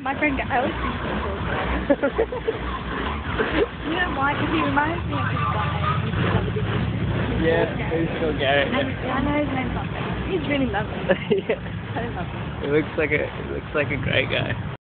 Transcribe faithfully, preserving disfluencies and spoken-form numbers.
My friend Alex is so cool. You know why? Because he reminds me of his guy who used to have a big issue. Yeah, who's still Garrett? And I know his name's not He's really lovely. Yeah. So lovely. It looks like a it looks like a great guy.